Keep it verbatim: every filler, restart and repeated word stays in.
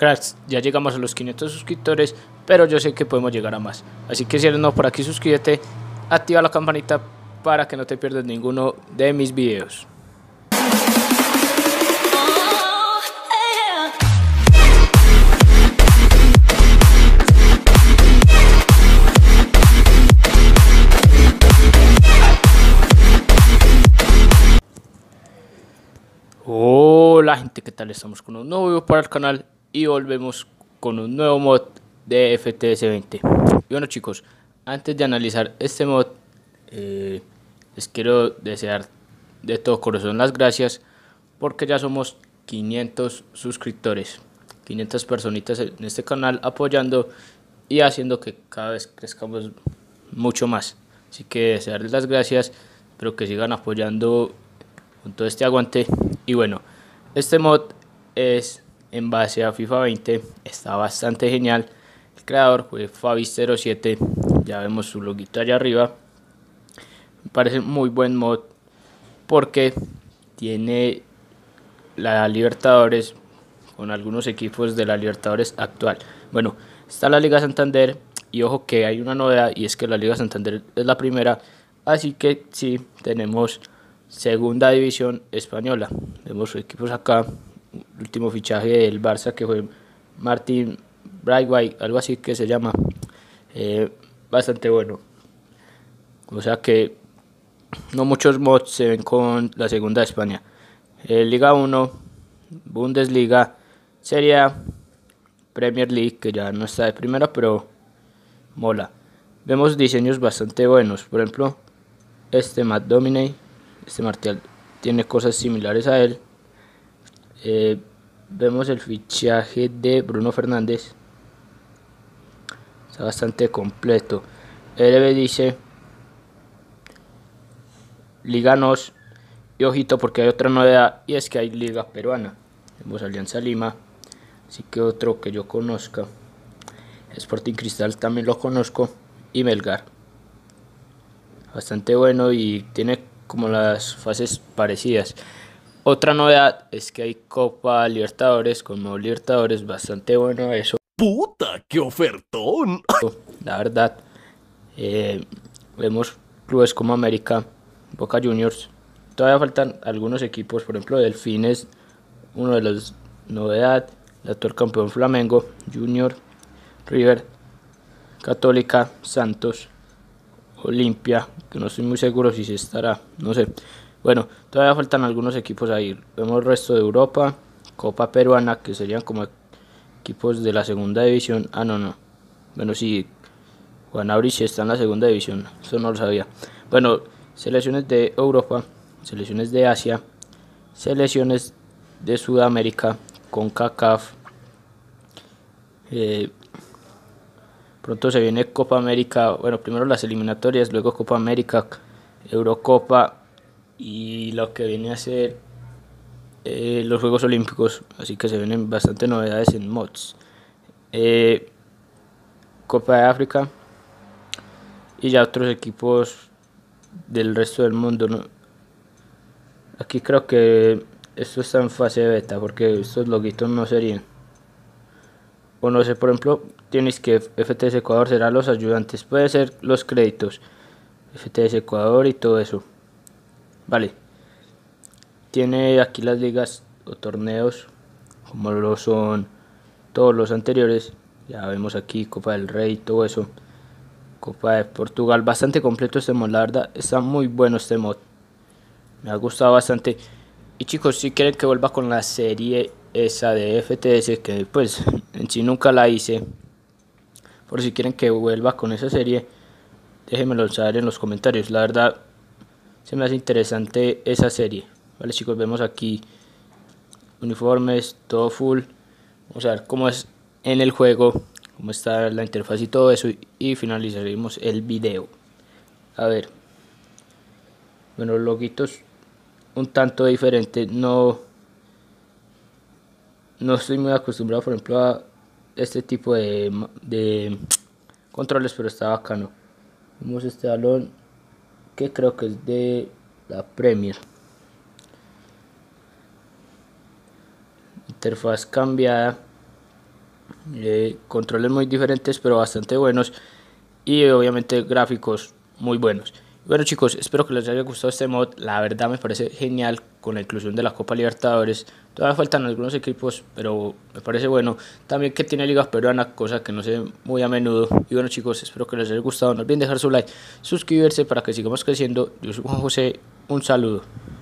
cracks, ya llegamos a los quinientos suscriptores, pero yo sé que podemos llegar a más. Así que si eres nuevo por aquí, suscríbete, activa la campanita para que no te pierdas ninguno de mis videos. Hola gente, ¿qué tal? Estamos con un nuevo video para el canal y volvemos con un nuevo mod de F T S veinte. Y bueno chicos, antes de analizar este mod, eh, les quiero desear de todo corazón las gracias porque ya somos quinientos suscriptores, quinientas personitas en este canal apoyando y haciendo que cada vez crezcamos mucho más. Así que desearles las gracias, espero que sigan apoyando con todo este aguante. Y bueno, este mod es en base a FIFA veinte, está bastante genial. El creador fue Fabis cero siete, ya vemos su loguito allá arriba. Me parece muy buen mod porque tiene la Libertadores con algunos equipos de la Libertadores actual. Bueno, está la Liga Santander y ojo que hay una novedad, y es que la Liga Santander es la primera, así que sí tenemos Segunda División Española. Vemos equipos acá. El último fichaje del Barça que fue Martin Braithwaite, algo así que se llama. Eh, bastante bueno. O sea que no muchos mods se ven con la Segunda de España. Eh, Liga uno, Bundesliga, Serie A, Premier League, que ya no está de primera, pero mola. Vemos diseños bastante buenos. Por ejemplo, este Matt Dominey. Este Martial tiene cosas similares a él. Eh, vemos el fichaje de Bruno Fernández. Está bastante completo. L B dice Liga N O S. Y ojito porque hay otra novedad, y es que hay Liga Peruana. Vemos Alianza Lima. Así que otro que yo conozca. Sporting Cristal también lo conozco. Y Melgar. Bastante bueno y tiene como las fases parecidas. Otra novedad es que hay Copa Libertadores con nuevo Libertadores, bastante bueno eso. ¡Puta, qué ofertón! La verdad, eh, vemos clubes como América, Boca Juniors. Todavía faltan algunos equipos, por ejemplo Delfines, uno de los novedad, el actual campeón Flamengo, Junior, River, Católica, Santos, Olimpia, que no estoy muy seguro si se estará, no sé. Bueno, todavía faltan algunos equipos ahí. Vemos el resto de Europa, Copa Peruana, que serían como equipos de la segunda división. Ah, no, no. Bueno, sí, Juan Aurich está en la segunda división, eso no lo sabía. Bueno, selecciones de Europa, selecciones de Asia, selecciones de Sudamérica, CONCACAF. Eh, Pronto se viene Copa América, bueno, primero las eliminatorias, luego Copa América, Eurocopa y lo que viene a ser eh, los Juegos Olímpicos, así que se vienen bastante novedades en mods. Eh, Copa de África y ya otros equipos del resto del mundo, ¿no? Aquí creo que esto está en fase beta porque estos loguitos no serían. O no sé, por ejemplo, tienes que F T S Ecuador será los ayudantes, puede ser los créditos, F T S Ecuador y todo eso. Vale, tiene aquí las ligas o torneos, como lo son todos los anteriores. Ya vemos aquí Copa del Rey, todo eso. Copa de Portugal, bastante completo este mod, la verdad, está muy bueno este mod. Me ha gustado bastante. Y chicos, si quieren que vuelva con la serie esa de F T S, que pues en sí nunca la hice, por si quieren que vuelva con esa serie, déjenmelo saber en los comentarios. La verdad se me hace interesante esa serie. Vale chicos, vemos aquí uniformes, todo full. Vamos a ver cómo es en el juego, cómo está la interfaz y todo eso, y finalizaremos el video. A ver, bueno, los loguitos un tanto diferente, no no estoy muy acostumbrado por ejemplo a este tipo de, de controles, pero está bacano. Vemos este balón que creo que es de la Premier. Interfaz cambiada, eh, controles muy diferentes pero bastante buenos y obviamente gráficos muy buenos. Bueno chicos, espero que les haya gustado este mod, la verdad me parece genial con la inclusión de la Copa Libertadores. Todavía faltan algunos equipos, pero me parece bueno. También que tiene liga peruana, cosa que no sé muy a menudo. Y bueno chicos, espero que les haya gustado, no olviden dejar su like, suscribirse para que sigamos creciendo. Yo soy Juan José, un saludo.